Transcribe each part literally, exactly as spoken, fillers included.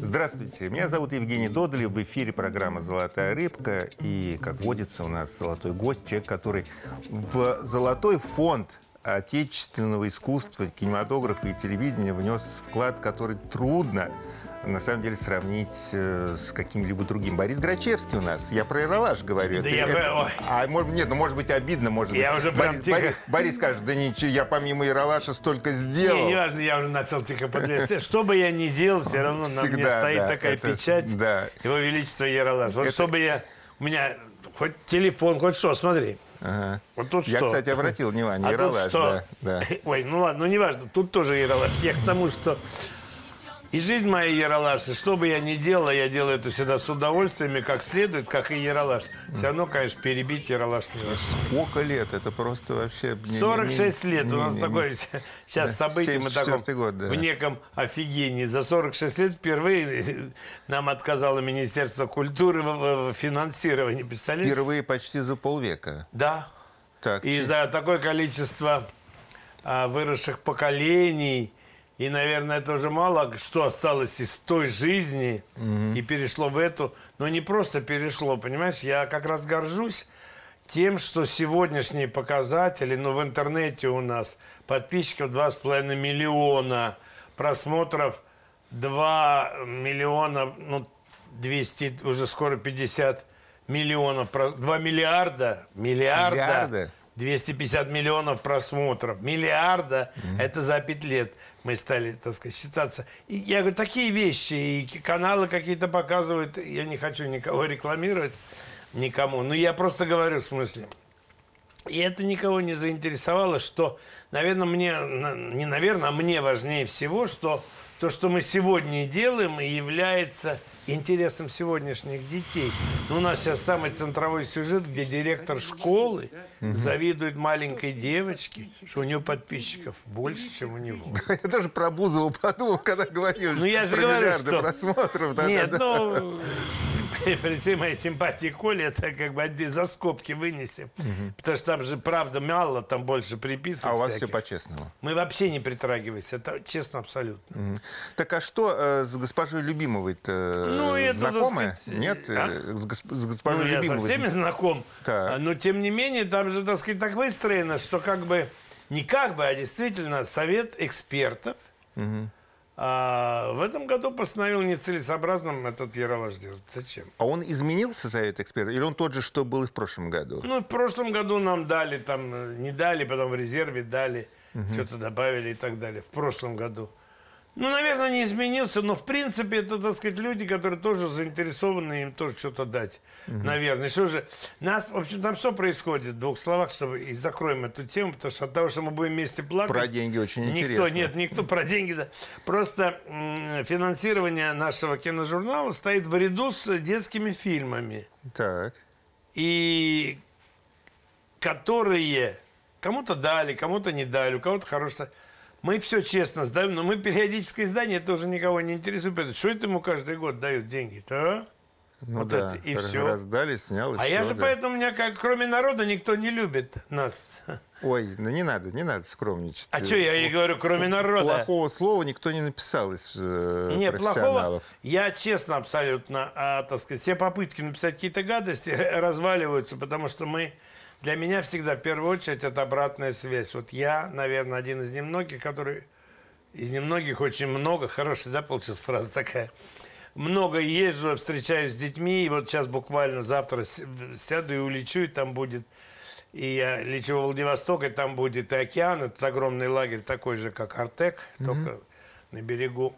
Здравствуйте, меня зовут Евгений Додолев, в эфире программа «Золотая рыбка». И, как водится, у нас золотой гость, человек, который в золотой фонд отечественного искусства, кинематографа и телевидения внес вклад, который трудно, на самом деле, сравнить э, с каким-либо другим. Борис Грачевский у нас. Я про Ералаш говорю. Да это, я это, про... а, может, нет, ну, может быть, обидно, может я быть. уже прям Борис, тихо... Борис, Борис скажет, да ничего, я помимо Ералаша столько сделал. Не, не важно, я уже начал тихо подливать. Что бы я ни делал, все равно на Всегда, мне стоит да, такая это, печать. Да. Его Величество Ералаш. Вот это... чтобы я... У меня хоть телефон, хоть что, смотри. Ага. Вот тут я, что? кстати, обратил внимание, а Ералаш, тут что? Да, да. Ой, ну ладно, ну не важно, тут тоже Ералаш. Я к тому, что и жизнь моя Ералаш, и что бы я ни делал, я делаю это всегда с удовольствием, и как следует, как и Ералаш. Все равно, конечно, перебить Ералаш невозможно. Сколько лет? Это просто вообще... сорок шесть лет. Не, у нас не, такое не. сейчас Да. событие, мы таком год, да. в неком офигении. За сорок шесть лет впервые нам отказало Министерство культуры в финансировании. Представляете? Впервые почти за полвека. Да. Так, и чи... за такое количество а, выросших поколений. И, наверное, это уже мало что осталось из той жизни угу. и перешло в эту. Но не просто перешло, понимаешь? Я как раз горжусь тем, что сегодняшние показатели, ну, в интернете у нас подписчиков два с половиной миллиона, просмотров два миллиона, ну, двести, уже скоро пятьдесят миллионов, два миллиарда, миллиарда. Миллиарды? двести пятьдесят миллионов просмотров. Миллиарда. Mm-hmm. Это за пять лет мы стали, так сказать, считаться. И я говорю, такие вещи. И каналы какие-то показывают. Я не хочу никого рекламировать. Никому. Но я просто говорю в смысле. И это никого не заинтересовало, что, наверное, мне, не наверное, а мне важнее всего, что то, что мы сегодня делаем, является интересом сегодняшних детей. Но у нас сейчас самый центровой сюжет, где директор школы угу. завидует маленькой девочке, что у нее подписчиков больше, чем у него. Я тоже про Бузову подумал, когда говорил, ну, я же про говорю, миллиарды что... просмотров. Да, Нет, да, ну... При всей моей симпатии к Коле, это как бы за скобки вынесем. Угу. Потому что там же, правда, мало, там больше приписок. А у вас всяких. все по-честному? Мы вообще не притрагиваемся, это честно абсолютно. Угу. Так а что э, с госпожой Любимовой-то ну, это, знакомая? Сказать, Нет? а? С, госп... с госпожой ну, Любимовой? Я со всеми знаком. Так. Но, тем не менее, там же, так сказать, так выстроено, что как бы, не как бы, а действительно совет экспертов угу. А в этом году постановил нецелесообразным этот Ералаш делать. Зачем? А он изменился, совет экспертов? Или он тот же, что был и в прошлом году? Ну, в прошлом году нам дали, там, не дали, потом в резерве дали, угу. что-то добавили и так далее. В прошлом году. Ну, наверное, не изменился, но, в принципе, это, так сказать, люди, которые тоже заинтересованы, им тоже что-то дать, угу. наверное. Что же, нас, в общем, там что происходит в двух словах, чтобы и закроем эту тему, потому что от того, что мы будем вместе плакать... Про деньги очень никто, интересно. Нет, никто про деньги, да. Просто м- финансирование нашего киножурнала стоит в ряду с детскими фильмами. Так. И которые кому-то дали, кому-то не дали, у кого-то хорошее... Мы все честно сдаем, но мы периодическое издание, это уже никого не интересует. Что это ему каждый год дают деньги-то, а? Ну вот да, это, и все. Раздали, снял, и а все, я же да. поэтому, меня как, кроме народа, никто не любит нас. Ой, ну не надо, не надо скромничать. А что я ей говорю, кроме народа? Плохого слова никто не написал из э, не, профессионалов. Плохого. Я честно абсолютно, а, так сказать, все попытки написать какие-то гадости разваливаются, потому что мы... Для меня всегда, в первую очередь, это обратная связь. Вот я, наверное, один из немногих, который... Из немногих очень много. Хорошая, да, получилась фраза такая? Много езжу, встречаюсь с детьми. И вот сейчас буквально завтра сяду и улечу, и там будет... И я лечу во Владивосток, и там будет и океан. Это огромный лагерь, такой же, как Артек, mm-hmm. только на берегу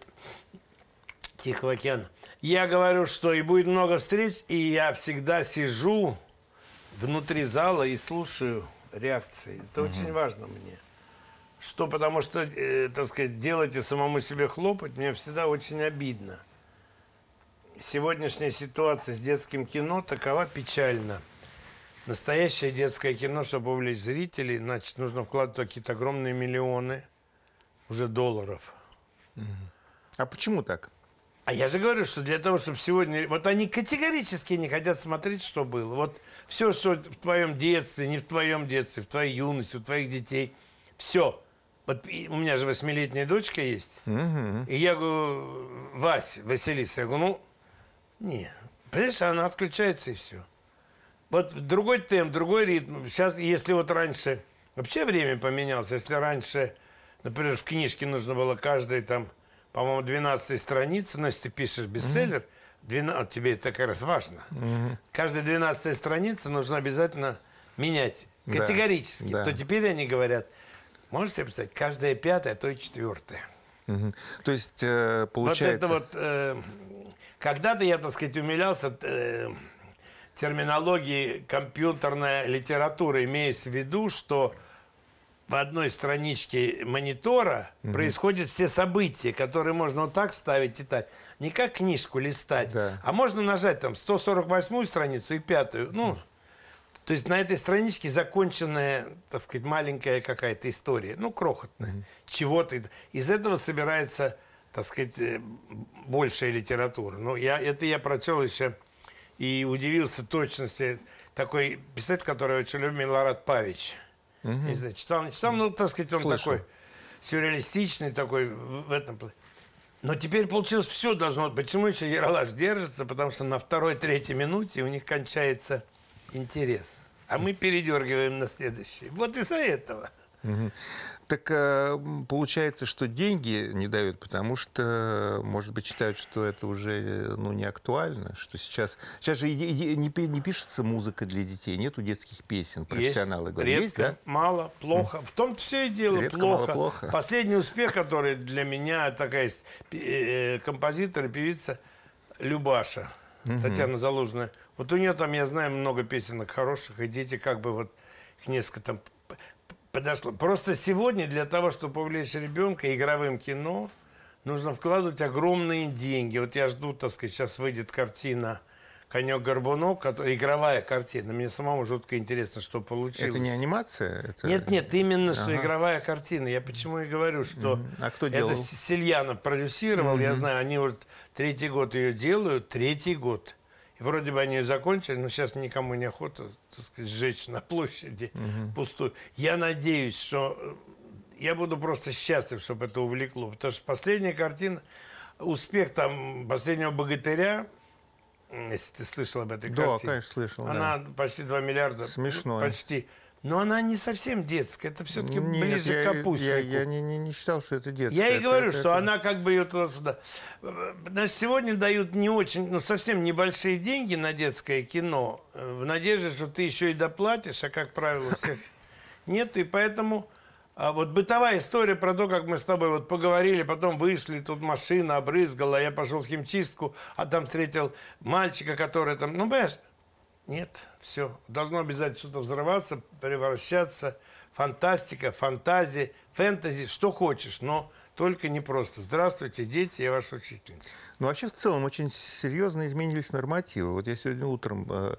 Тихого океана. Я говорю, что и будет много встреч, и я всегда сижу... внутри зала и слушаю реакции. Это угу. очень важно мне. Что, потому что, э, так сказать, делать и самому себе хлопать, мне всегда очень обидно. Сегодняшняя ситуация с детским кино такова печальна. Настоящее детское кино, чтобы увлечь зрителей, значит, нужно вкладывать какие-то огромные миллионы уже долларов. Угу. А почему так? А я же говорю, что для того, чтобы сегодня... Вот они категорически не хотят смотреть, что было. Вот все, что в твоем детстве, не в твоем детстве, в твоей юности, у твоих детей, все. Вот у меня же восьмилетняя дочка есть. Угу. И я говорю, Вась, Василиса, я говорю, ну, не. Понимаешь, она отключается и все. Вот другой темп, другой ритм. Сейчас, если вот раньше... Вообще время поменялось. Если раньше, например, в книжке нужно было каждой там, по-моему, двенадцатой странице, но если ты пишешь бестселлер, двенадцать, тебе это как раз важно. Угу. Каждая двенадцатая страница нужно обязательно менять категорически. Да, То да. теперь они говорят, можете себе представить, каждая пятая, а то и четвертая. Угу. То есть, э, получается... Вот это вот... Э, когда-то я, так сказать, умилялся э, терминологии компьютерная литература, имеясь в виду, что в одной страничке монитора угу. происходят все события, которые можно вот так ставить и так. Не как книжку листать, да. а можно нажать там сто сорок восьмую страницу и пятую. Ну, то есть на этой страничке законченная, так сказать, маленькая какая-то история, ну, крохотная, угу. чего-то. Из этого собирается... так сказать, большая литература. Ну, я, это я прочел еще и удивился точности. Такой писатель, который очень любил, Милорад Павич. Угу. Не знаю, читал, не читал, ну, так сказать, он Слышал. такой сюрреалистичный, такой в, в этом плане. Но теперь получилось все должно. Почему еще Ералаш держится? Потому что на второй-третьей минуте у них кончается интерес. А мы передергиваем на следующий. Вот из-за этого. Угу. Так получается, что деньги не дают, потому что, может быть, считают, что это уже ну, не актуально, что сейчас... Сейчас же не, не пишется музыка для детей, нету детских песен, профессионалы есть, говорят. Редко, есть, да? мало, плохо. В том-то все и дело, редко, плохо. Мало, плохо. Последний успех, который для меня такая э, композитор и певица Любаша, угу. Татьяна Залужная. Вот у нее там, я знаю, много песенок хороших, и дети как бы вот их несколько там... подошло. Просто сегодня для того, чтобы повлечь ребенка игровым кино, нужно вкладывать огромные деньги. Вот я жду, так сказать, сейчас выйдет картина «Конек-горбунок», которая, игровая картина. Мне самому жутко интересно, что получилось. Это не анимация? Это... Нет, нет, именно что ага. игровая картина. Я почему и говорю, что угу. а кто делал? это Сельянов продюсировал. Угу. Я знаю, они уже третий год ее делают, третий год. И вроде бы они ее закончили, но сейчас никому не охота, так сказать, сжечь на площади угу. пустую. Я надеюсь, что я буду просто счастлив, чтобы это увлекло. Потому что последняя картина, успех там «Последнего богатыря», если ты слышал об этой да, картине. Да, конечно, слышал. Она да. почти два миллиарда. Смешно. Почти. Но она не совсем детская. Это все-таки ближе я, к капустнику. Я, я не, не, не считал, что это детская. Я и это, говорю, это, что это... она как бы ее туда-сюда. Значит, сегодня дают не очень, ну, совсем небольшие деньги на детское кино, в надежде, что ты еще и доплатишь, а, как правило, у всех нет. И поэтому а вот бытовая история про то, как мы с тобой вот поговорили, потом вышли, тут машина обрызгала, я пошел в химчистку, а там встретил мальчика, который там, ну, понимаешь, нет, все. Должно обязательно что-то взрываться, превращаться. Фантастика, фантазия, фэнтези, что хочешь, но только не просто. Здравствуйте, дети, я ваша учительница. Ну, вообще, в целом, очень серьезно изменились нормативы. Вот я сегодня утром э,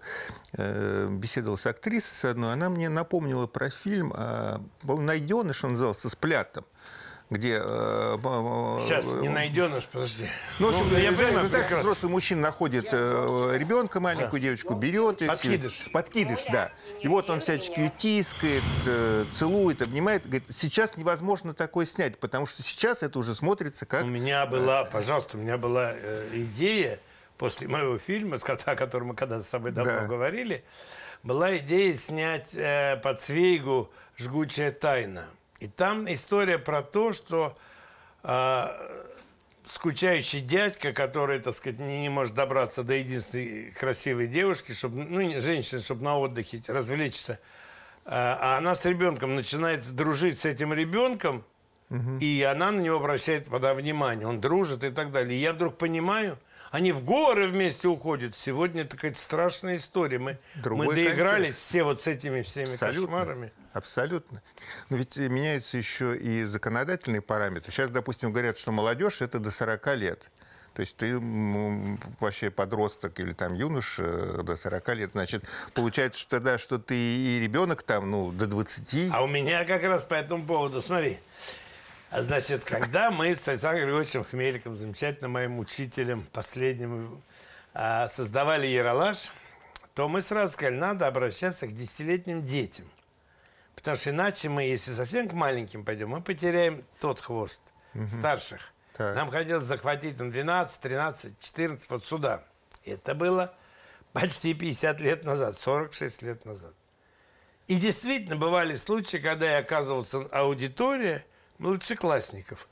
э, беседовал с актрисой с одной, она мне напомнила про фильм э, «Найденыш», он назывался, с Плятом. Где... Э, Сейчас, не найденыш, подожди. Ну, в общем, ну, я понимаю, так, взрослый мужчина находит э, ребенка, маленькую да. девочку, берет... Подкидыш. И, подкидыш, да. И вот он всячески ее тискает, э, целует, обнимает. Говорит, сейчас невозможно такое снять, потому что сейчас это уже смотрится как... У меня была, пожалуйста, у меня была э, идея после моего фильма, о котором мы когда-то с тобой давно да. говорили, была идея снять э, по Цвейгу «Жгучая тайна». И там история про то, что э, скучающий дядька, который, так сказать, не, не может добраться до единственной красивой девушки, чтобы, ну, женщины, чтобы на отдыхе развлечься, э, а она с ребенком начинает дружить с этим ребенком, угу. и она на него обращает тогда внимание, он дружит и так далее. И я вдруг понимаю, они в горы вместе уходят. Сегодня такая страшная история. Мы, мы доигрались контекст. Все вот с этими всеми абсолютно, кошмарами. Абсолютно. Но ведь меняются еще и законодательные параметры. Сейчас, допустим, говорят, что молодежь – это до сорока лет. То есть ты вообще подросток или там юноша до сорока лет, значит, получается, что тогда, что ты и ребенок там, ну, до двадцати. А у меня как раз по этому поводу, смотри. Значит, когда мы с Александром Григорьевичем Хмеликом, замечательным моим учителем, последним, создавали «Ералаш», то мы сразу сказали, надо обращаться к десятилетним детям. Потому что иначе мы, если совсем к маленьким пойдем, мы потеряем тот хвост угу. старших. Так. Нам хотелось захватить там двенадцать, тринадцать, четырнадцать вот сюда. Это было почти пятьдесят лет назад, сорок шесть лет назад. И действительно бывали случаи, когда я оказывался в аудитории младшеклассников.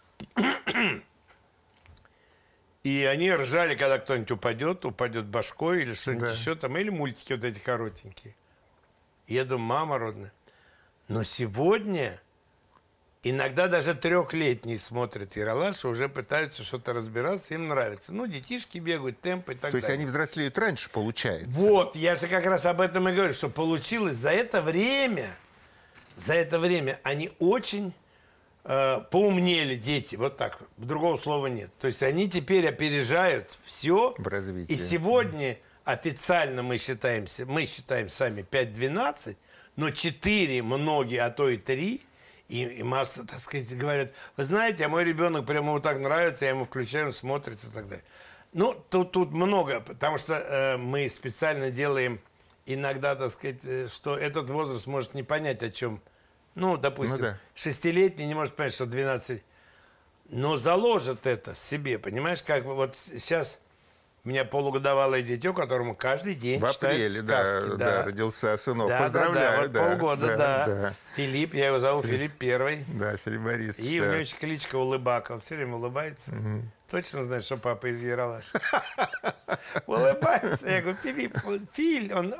И они ржали, когда кто-нибудь упадет, упадет башкой или что-нибудь да. еще там, или мультики вот эти коротенькие. И я думаю, мама родная. Но сегодня иногда даже трехлетние смотрят Ералаш, уже пытаются что-то разбираться, им нравится. Ну, детишки бегают, темпы и так далее. То есть они взрослеют раньше, получается? Вот, я же как раз об этом и говорю, что получилось за это время, за это время они очень э, поумнели, дети, вот так, другого слова нет. То есть они теперь опережают все. В развитии. И сегодня официально мы считаемся, мы считаем сами пять-двенадцать, но четыре, многие, а то и три. И, и масса, так сказать, говорят, вы знаете, а мой ребенок прямо вот так нравится, я ему включаю, он смотрит и так далее. Ну, тут, тут много, потому что э, мы специально делаем иногда, так сказать, э, что этот возраст может не понять, о чем. Ну, допустим, ну, да. шестилетний не может понять, что двенадцать. Но заложит это себе, понимаешь, как вот сейчас... У меня полугодовалое дитё, которому каждый день в читают апреле, сказки. Да, да. да, родился сынок. Да, Поздравляю. Да, да, вот да, полгода, да, да. да. Филипп, я его зову Филипп Первый. Да, Филипп Борисович. И да. у него еще кличка Улыбака. Он все время улыбается. Угу. Точно знает, что папа из Ералаша. Улыбается. Я говорю, Филипп, Филь, он...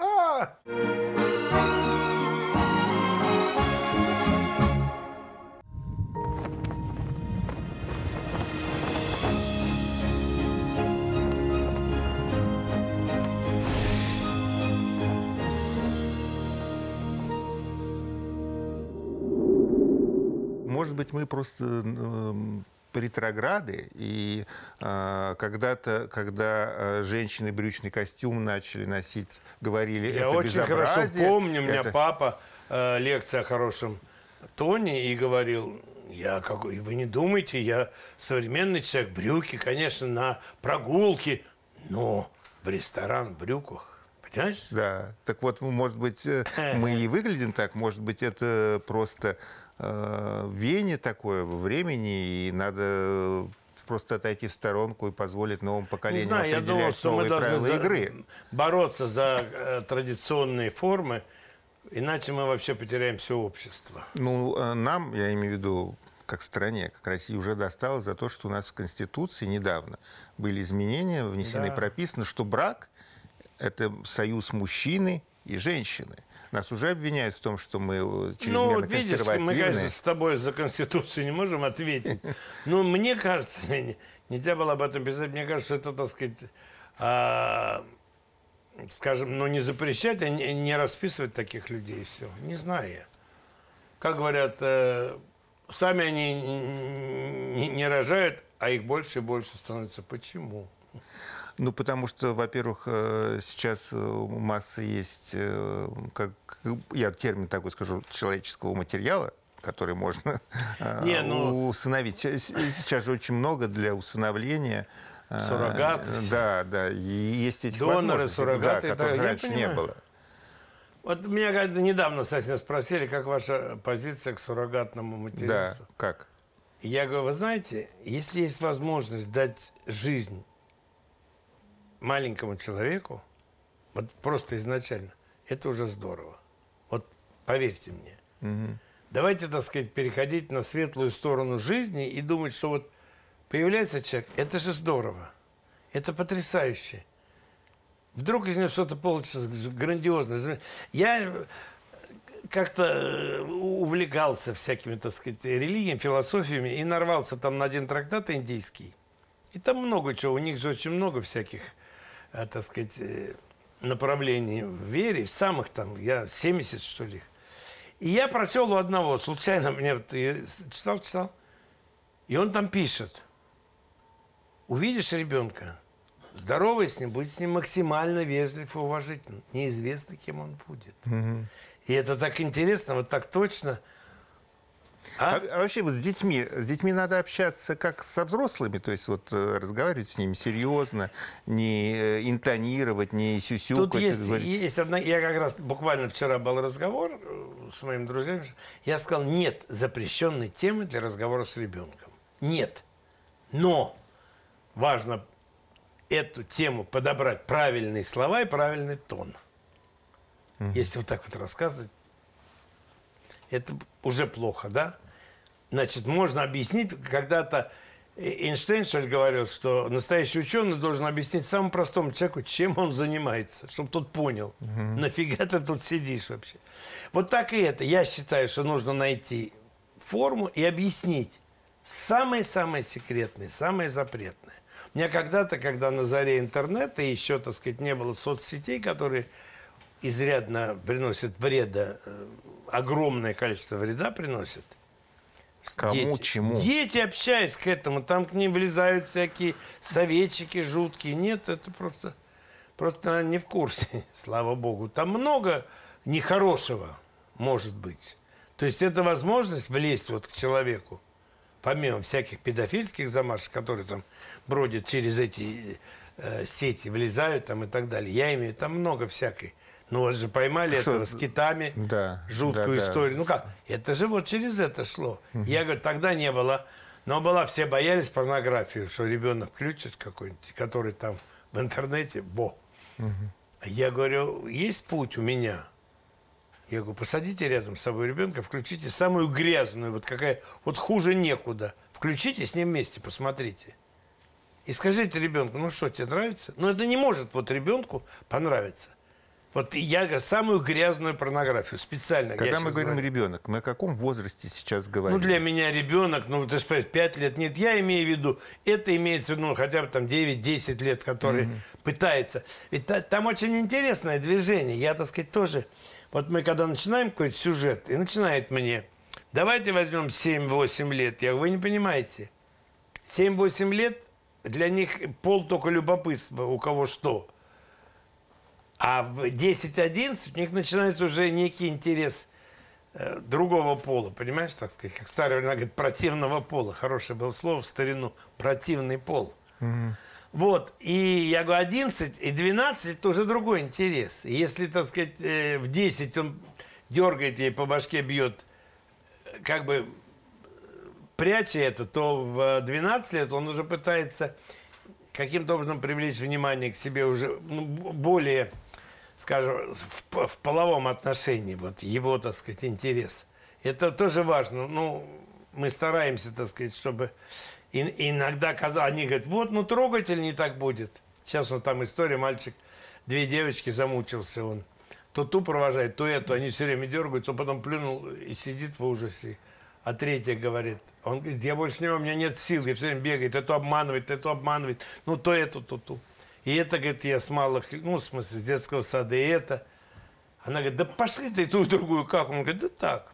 Может быть, мы просто э, ретрограды, и э, когда-то, когда э, женщины брючный костюм начали носить, говорили, я это очень безобразие. хорошо помню, у меня это... папа э, лекция о хорошем тоне и говорил, я какой, вы не думайте, я современный человек, брюки, конечно, на прогулки, но в ресторан в брюках. Понимаешь? Да. Так вот, может быть, мы и выглядим так, может быть, это просто э, веяние такое во времени, и надо просто отойти в сторонку и позволить новому поколению не знаю, определять я думал, что новые мы правила должны игры. бороться за э, традиционные формы, иначе мы вообще потеряем все общество. Ну, нам, я имею в виду, как стране, как России, уже досталось за то, что у нас в Конституции недавно были изменения, внесены, да. прописано, что брак – это союз мужчины и женщины. Нас уже обвиняют в том, что мы чрезмерно ну, видишь, консервативны. Мы, конечно, с тобой за Конституцию не можем ответить. Но мне кажется, нельзя было об этом писать, мне кажется, это, так сказать, а, скажем, ну, не запрещать, а не, не расписывать таких людей, все. Не знаю я. Как говорят, э, сами они не, не рожают, а их больше и больше становится. Почему? Ну, потому что, во-первых, сейчас масса есть, как я термин такой скажу, человеческого материала, который можно Не, ну... усыновить. Сейчас же очень много для усыновления. Суррогаты. Да, да. И есть эти доноры, суррогаты, да, которых это, раньше не было. Вот меня недавно совсем спросили, как ваша позиция к суррогатному материнству. Да, как? И я говорю, вы знаете, если есть возможность дать жизнь маленькому человеку, вот просто изначально, это уже здорово. Вот поверьте мне. Угу. Давайте, так сказать, переходить на светлую сторону жизни и думать, что вот появляется человек, это же здорово, это потрясающе. Вдруг из него что-то получится грандиозное. Я как-то увлекался всякими, так сказать, религиями, философиями и нарвался там на один трактат индийский. И там много чего, у них же очень много всяких, так сказать, направлений в вере, в самых там, я семьдесят, что ли. И я прочел у одного, случайно мне читал, читал, и он там пишет, увидишь ребенка, здоровый с ним, будь с ним максимально вежлив и уважительным, неизвестно, кем он будет. Угу. И это так интересно, вот так точно. А? А, а вообще вот с детьми, с детьми надо общаться как со взрослыми, то есть вот э, разговаривать с ними серьезно, не э, интонировать, не сюсюкать. Тут есть, говорить. есть одна... Я как раз буквально вчера был разговор с моими друзьями. Я сказал, нет запрещенной темы для разговора с ребенком. Нет. Но важно эту тему подобрать правильные слова и правильный тон. Mm-hmm. Если вот так вот рассказывать, это уже плохо, да? Значит, можно объяснить, когда-то Эйнштейн, что ли, говорил, что настоящий ученый должен объяснить самому простому человеку, чем он занимается, чтобы тот понял, угу. нафига ты тут сидишь вообще. Вот так и это. Я считаю, что нужно найти форму и объяснить самое-самое секретное, самое запретное. У меня когда-то, когда на заре интернета и еще, так сказать, не было соцсетей, которые изрядно приносят вреда, огромное количество вреда приносят, Кому, дети. чему? Дети, общаясь к этому, там к ним влезают всякие советчики жуткие. Нет, это просто, просто не в курсе, слава богу. Там много нехорошего может быть. То есть это возможность влезть вот к человеку, помимо всяких педофильских замашек, которые там бродят через эти э, сети, влезают там и так далее. Я имею, там много всякой. Ну, вот же поймали так этого что, с китами, да, жуткую да, историю. да. Ну как, это же вот через это шло. Угу. Я говорю, тогда не было. Но была, все боялись порнографию, что ребенок включит какой-нибудь, который там в интернете, бо. Угу. Я говорю, есть путь у меня. Я говорю, посадите рядом с собой ребенка, включите самую грязную, вот какая, вот хуже некуда. Включите с ним вместе, посмотрите. И скажите ребенку, ну что, тебе нравится? Ну это не может вот ребенку понравиться. Вот я говорю, самую грязную порнографию, специально. Когда мы говорим говорю. ребенок, мы о каком возрасте сейчас говорим? Ну, для меня ребенок, ну, ты же понимаешь, пять лет нет. Я имею в виду, это имеется в виду, ну, хотя бы там девять-десять лет, который mm-hmm. пытается. Ведь та, там очень интересное движение. Я, так сказать, тоже... Вот мы когда начинаем какой-то сюжет, и начинает мне, давайте возьмем семь-восемь лет. Я говорю, вы не понимаете. семь-восемь лет, для них пол только любопытства, у кого что. А в десять-одиннадцать у них начинается уже некий интерес э, другого пола, понимаешь, так сказать, как в старые времена говорят, противного пола. Хорошее было слово в старину, противный пол. Mm-hmm. Вот, и я говорю, одиннадцать и двенадцать это уже другой интерес. И если, так сказать, э, в десять он дергает ей по башке, бьет, как бы пряча это, то в двенадцать лет он уже пытается каким-то образом привлечь внимание к себе уже ну, более... скажем, в, в половом отношении, вот его, так сказать, интерес. Это тоже важно. Ну, мы стараемся, так сказать, чтобы и, иногда казалось, они говорят, вот, ну, трогатель не так будет. Сейчас вот там история, мальчик, две девочки, замучился он. То ту провожает, то эту, они все время дергаются, он потом плюнул и сидит в ужасе. А третья говорит, он говорит, я больше не могу, у меня нет сил, я все время бегает, эту обманывает, эту обманывает, ну, то эту, то ту. И это, говорит, я с малых, ну, в смысле, с детского сада, и это. Она говорит, да пошли ты ту и другую, как? Он говорит, да так.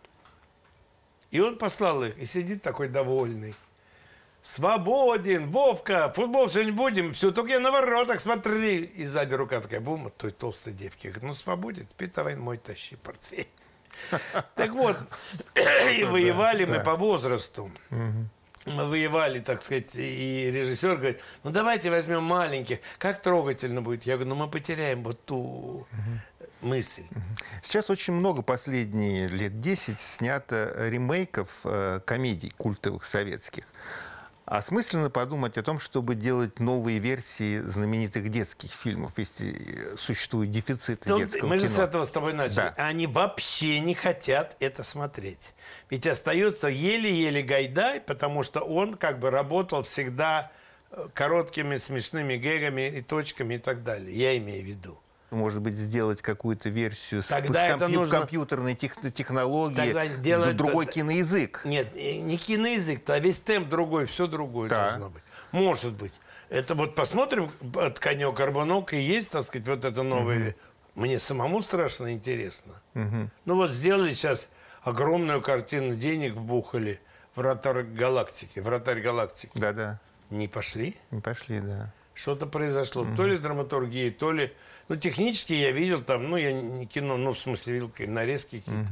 И он послал их, и сидит такой довольный. Свободен, Вовка, футбол сегодня будем, все, только я на воротах смотри. И сзади рука такая, бум, от той толстой девки. Говорит, ну, свободен, теперь давай мой тащи портфель. Так вот, и воевали мы по возрасту. Мы воевали, так сказать, и режиссер говорит, ну давайте возьмем маленьких, как трогательно будет. Я говорю, ну мы потеряем вот ту угу. мысль. Сейчас очень много, последние лет десять, снято ремейков э, комедий культовых советских. Осмысленно подумать о том, чтобы делать новые версии знаменитых детских фильмов, если существует дефицит детского кино. Мы же с этого с тобой начали. Да. Они вообще не хотят это смотреть. Ведь остается еле-еле Гайдай, потому что он как бы работал всегда короткими смешными гэгами и точками и так далее. Я имею в виду. Может быть, сделать какую-то версию с, с компью- нужно... компьютерной тех- технологии, делать... другой киноязык. Нет, не киноязык, а весь темп другой, все другое да. должно быть. Может быть. Это вот посмотрим, «Конек-горбунок» и есть, так сказать, вот это новое. Угу. Мне самому страшно интересно. Угу. Ну вот сделали сейчас огромную картину, денег вбухали, «Вратарь галактики», «Вратарь галактики». Да-да. Не пошли? Не пошли, да. Что-то произошло. Угу. То ли драматургия, то ли... Ну, технически я видел там, ну, я не кино, ну, в смысле, видел нарезки какие-то. Угу.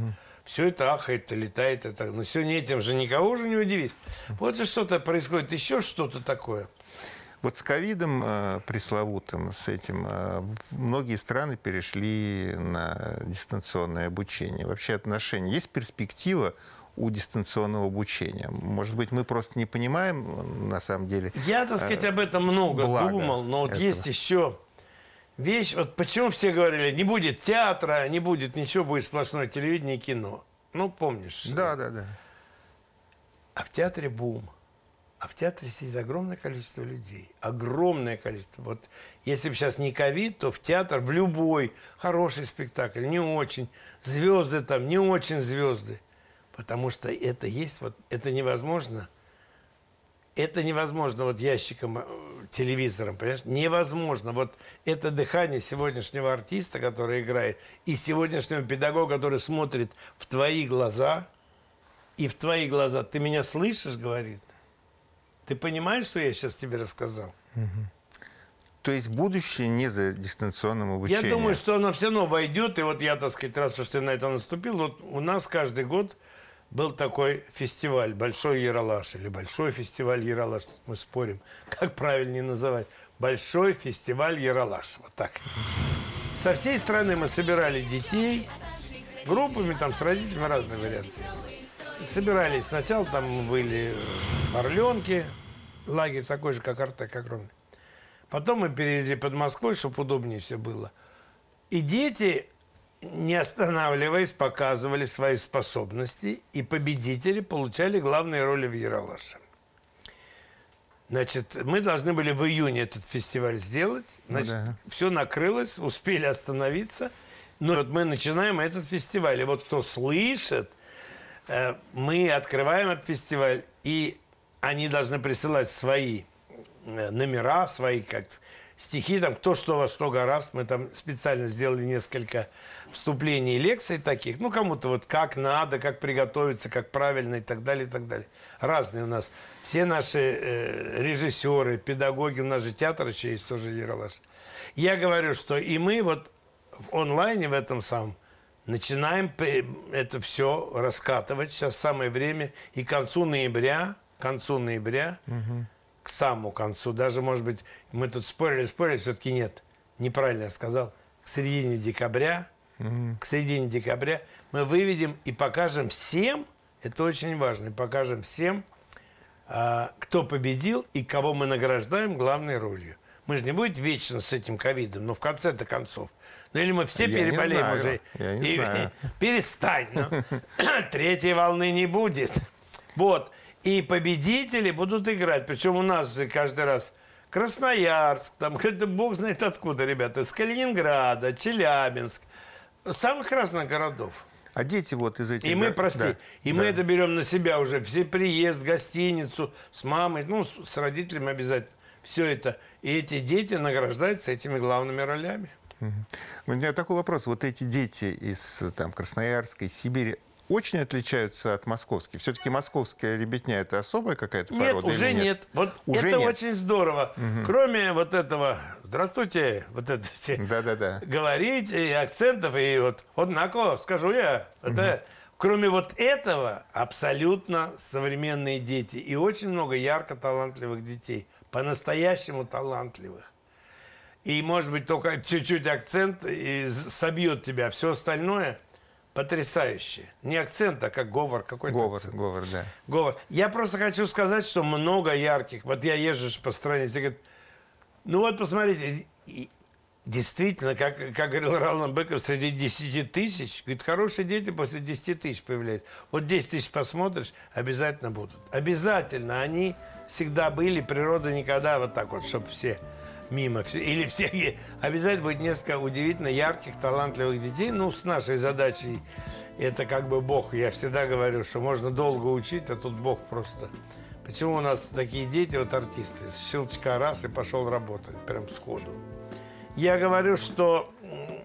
все это ахает, летает. Это. Но сегодня этим же никого уже не удивит. Вот же что-то происходит, еще что-то такое. Вот с ковидом э, пресловутым, с этим, э, многие страны перешли на дистанционное обучение. Вообще отношения. Есть перспектива у дистанционного обучения? Может быть, мы просто не понимаем, на самом деле. Я, так сказать, об этом много думал, но вот этого. Есть еще вещь. Вот почему все говорили, не будет театра, не будет ничего, будет сплошное телевидение и кино. Ну, помнишь? Да, да, да. А в театре бум. А в театре сидит огромное количество людей. Огромное количество. Вот если бы сейчас не ковид, то в театр, в любой хороший спектакль, не очень, звезды там, не очень звезды. Потому что это есть, вот это невозможно. Это невозможно вот ящиком, телевизором, понимаешь? Невозможно. Вот это дыхание сегодняшнего артиста, который играет, и сегодняшнего педагога, который смотрит в твои глаза, и в твои глаза. Ты меня слышишь, говорит? Ты понимаешь, что я сейчас тебе рассказал? Угу. То есть будущее не за дистанционным обучением? Я думаю, что оно все равно войдет. И вот я, так сказать, раз уж ты на это наступил, вот у нас каждый год был такой фестиваль «Большой Ералаш» или «Большой фестиваль Ералаш». Мы спорим, как правильнее называть. «Большой фестиваль Ералаш». Вот так. Со всей страны мы собирали детей группами, там, с родителями разные вариации. Собирались. Сначала там были в Орленке, лагерь такой же, как Артек, огромный. Потом мы перевезли под Москвой, чтобы удобнее все было. И дети, не останавливаясь, показывали свои способности, и победители получали главные роли в Ералаше. Значит, мы должны были в июне этот фестиваль сделать. Значит, ну, да. Все накрылось, успели остановиться. Но вот мы начинаем этот фестиваль. И вот кто слышит, мы открываем этот фестиваль, и они должны присылать свои номера, свои как стихи, там, кто что во что гораст. Мы там специально сделали несколько вступлений и лекций таких. Ну, кому-то вот как надо, как приготовиться, как правильно и так далее, и так далее. Разные у нас. Все наши э, режиссеры, педагоги, у нас же театр еще есть тоже Ералаш. Я говорю, что и мы вот в онлайне в этом самом начинаем это все раскатывать. Сейчас самое время. И к концу ноября, к концу ноября, угу. к самому концу, даже, может быть, мы тут спорили, спорили, все-таки нет, неправильно я сказал, к середине декабря, угу. к середине декабря мы выведем и покажем всем, это очень важно, и покажем всем, а, кто победил и кого мы награждаем главной ролью. Мы же не будем вечно с этим ковидом, но в конце-то концов. Ну или мы все я переболеем уже. Я не и, знаю. И, перестань. Ну. Третьей волны не будет. Вот. И победители будут играть. Причем у нас же каждый раз Красноярск, там, это бог знает откуда, ребята, с Калининграда, Челябинск, самых разных городов. А дети вот из этих... И мы, прости, да, и да. мы это берем на себя уже. Все приезд, гостиницу, с мамой, ну, с, с родителями обязательно. Все это. И эти дети награждаются этими главными ролями. Угу. У меня такой вопрос. Вот эти дети из там, Красноярска, из Сибири очень отличаются от московских? Все-таки московская ребятня – это особая какая-то порода? Нет, уже нет. нет. Вот уже это нет. Очень здорово. Угу. Кроме вот этого «здравствуйте», вот это все да-да-да. говорить, и акцентов, и вот «однако», скажу я, угу. это... Кроме вот этого, абсолютно современные дети. И очень много ярко талантливых детей. По-настоящему талантливых. И, может быть, только чуть-чуть акцент и собьет тебя. Все остальное потрясающе. Не акцент, а как говор какой-то. Говор, акцент. говор, да. Говор. Я просто хочу сказать, что много ярких. Вот я езжу по стране, все говорят, ну вот посмотрите, действительно, как, как говорил Ролан Быков, среди десяти тысяч, говорит, хорошие дети после десяти тысяч появляются. Вот десять тысяч посмотришь, обязательно будут. Обязательно. Они всегда были, природа никогда вот так вот, чтобы все мимо. Все, или все. Обязательно будет несколько удивительно ярких, талантливых детей. Ну, с нашей задачей, это как бы Бог. Я всегда говорю, что можно долго учить, а тут Бог просто... Почему у нас такие дети, вот артисты, с щелчка раз и пошел работать, прям сходу. Я говорю, что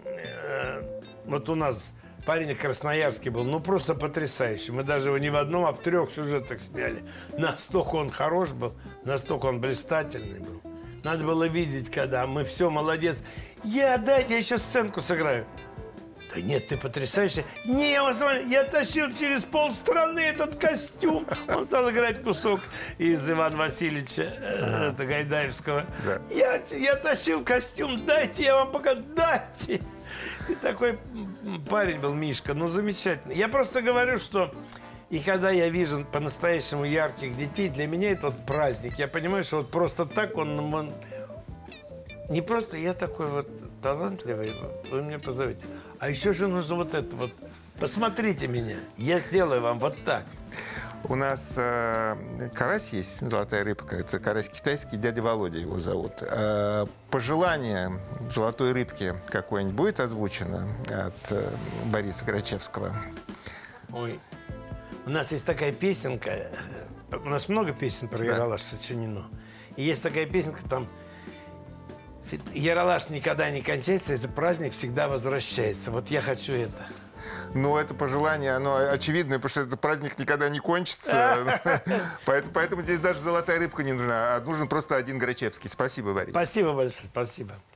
э, вот у нас парень красноярский был, ну просто потрясающий. Мы даже его не в одном, а в трех сюжетах сняли. Настолько он хорош был, настолько он блистательный был. Надо было видеть, когда мы все, молодец. Я, дайте, я еще сценку сыграю. Да Нет, ты потрясающий. Не, я, вас, я тащил через полстраны этот костюм. Он стал играть кусок из Ивана Васильевича э, это, Гайдаевского. Да. Я, я тащил костюм, дайте, я вам пока, дайте. И такой парень был, Мишка, ну замечательно. Я просто говорю, что и когда я вижу по-настоящему ярких детей, для меня это вот праздник. Я понимаю, что вот просто так он... он не просто я такой вот талантливый, вы меня позовете. А еще же нужно вот это вот. Посмотрите меня, я сделаю вам вот так. У нас э, карась есть, золотая рыбка. Это карась китайский, дядя Володя его зовут. Э, пожелание золотой рыбки какое-нибудь будет озвучено от э, Бориса Грачевского? Ой, у нас есть такая песенка. У нас много песен про Ералаш сочинено. И есть такая песенка там. Ералаш никогда не кончается, это праздник всегда возвращается. Вот я хочу это. Ну, это пожелание, оно очевидное, потому что этот праздник никогда не кончится. Поэтому здесь даже золотая рыбка не нужна, а нужен просто один Грачевский. Спасибо, Борис. Спасибо большое, спасибо.